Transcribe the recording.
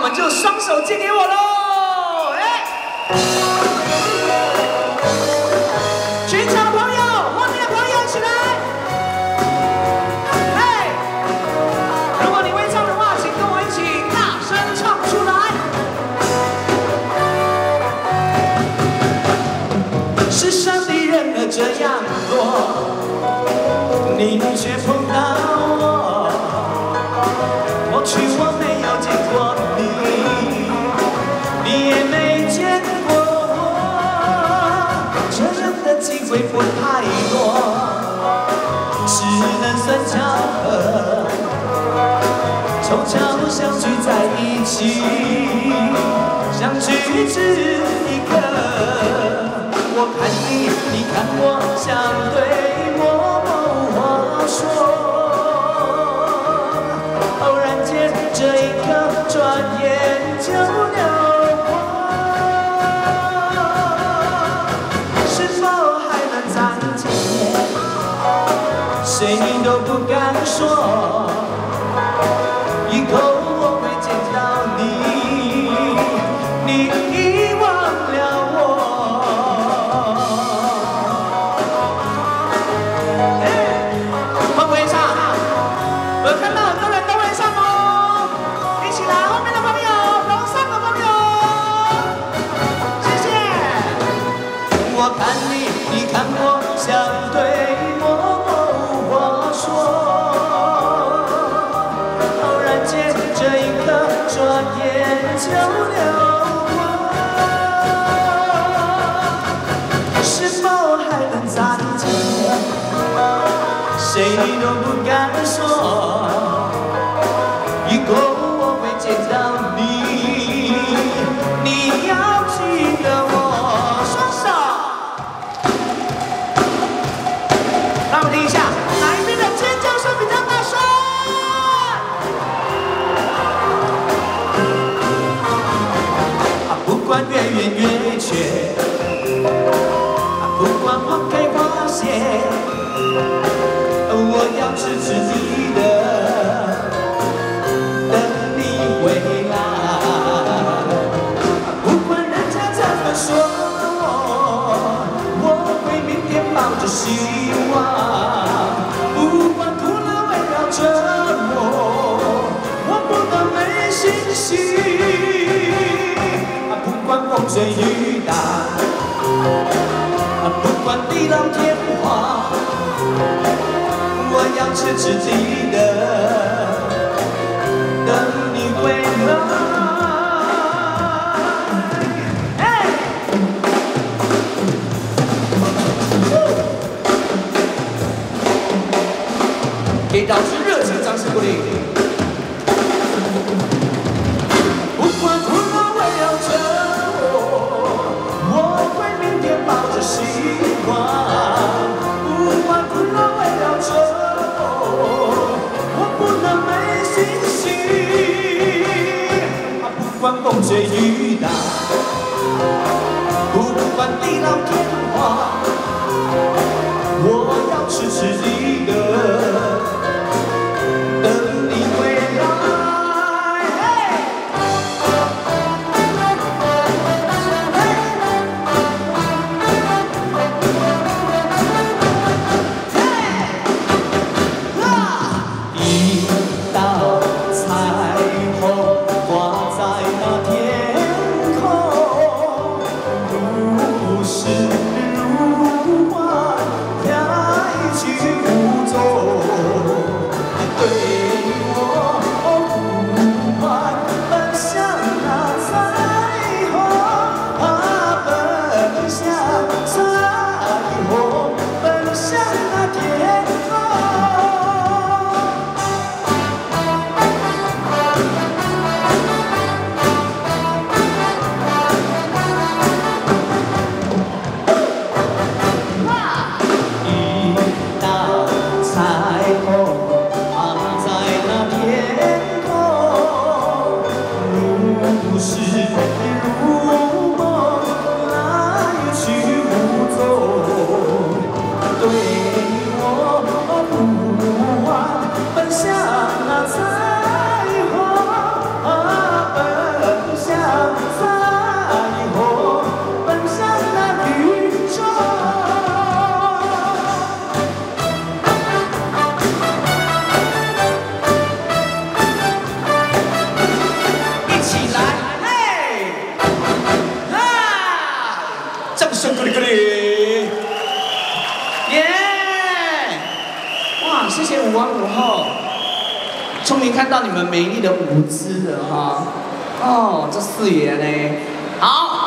我们就双手借给我喽！哎，全场的朋友，后面的朋友起来！哎，如果你会唱的话，请跟我一起大声唱出来。世上的人儿这样多，你却碰到我，或许我没有见过你，你也没见过我，这样的机会不太多，只能算巧合，凑巧相聚在一起，相聚只一刻。我看你，你看我，相对默默话说。偶然间，这一刻转眼就流过。是否还能再见面？谁都不敢说。以后我会见到你，你遗忘了我。我看到很多人都会唱哦，一起来！后面的朋友，楼上的朋友，谢谢。我看你，你看我，相对默默话说。偶然间，这一刻转眼就流过。是否还能再见面？谁都不敢说。以后我会见到你，你要记得我。双手，让我们听一下哪一边的尖叫声比较大声。不管月圆月缺，不管花开花谢，我要支持你的。希望，不管苦难围绕着我不能没信心。不管风吹雨打，不管地老天荒，我要痴痴记得，等你回来。给导师热情掌声鼓励。不管苦难围绕着我会明天抱着希望。不管苦难围绕着我不能没信心。不管风吹雨打，不管地老天荒，我要痴痴记得。 棒，谢谢午安午后，终于看到你们美丽的舞姿了哈。哦，这四爷呢？好。